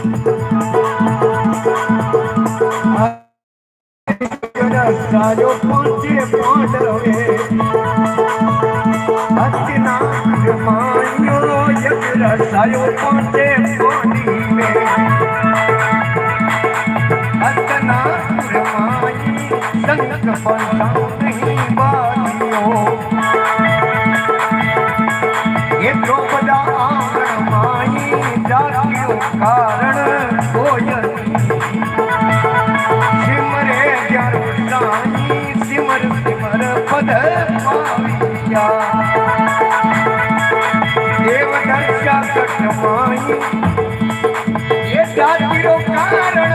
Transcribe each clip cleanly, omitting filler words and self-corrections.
सायो पहुंचे पांडवे हस्तिना मायो यज्ञ सायो पहुंचे पानी में हस्तिना माई संग पंचा नहीं बालियों ये द्रौपदा आंगण माई जातियों कारण कोयल सिमर सिमर पद पाविया देव दर्शा कटमाई ये जातिरो कारण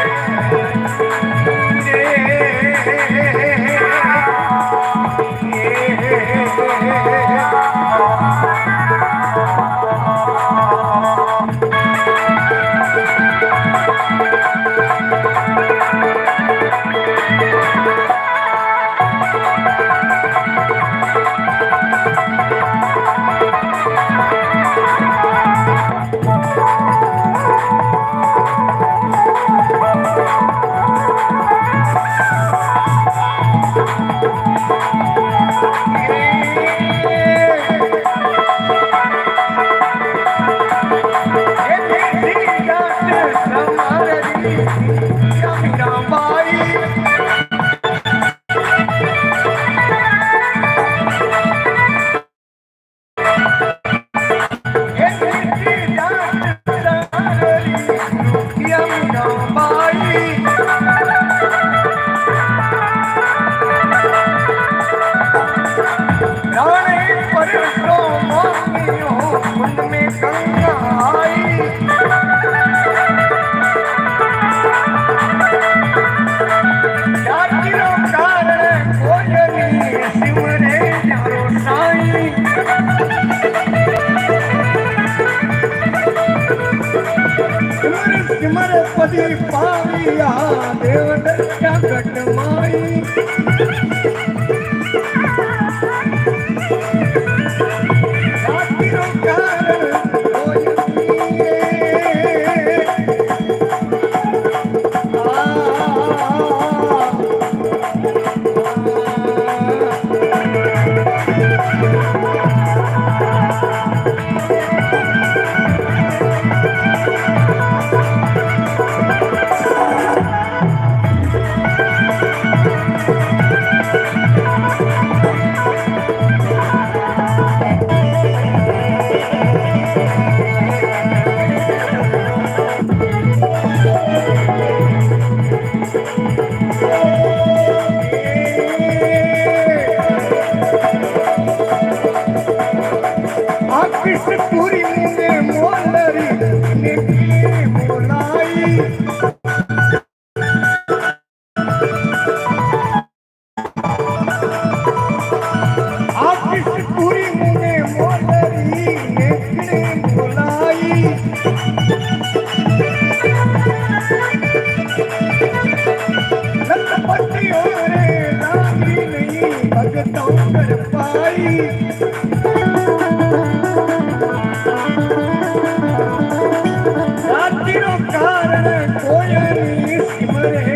पदी पाविया देव दर्शा कटमाई जातिरो कारण पूरी ने मोलरी ने बोलाई आप पूरी ने मोलरी ने बोलाई लखपति रे रानी नहीं भगतों कर पाई कारण कोयल सिमरे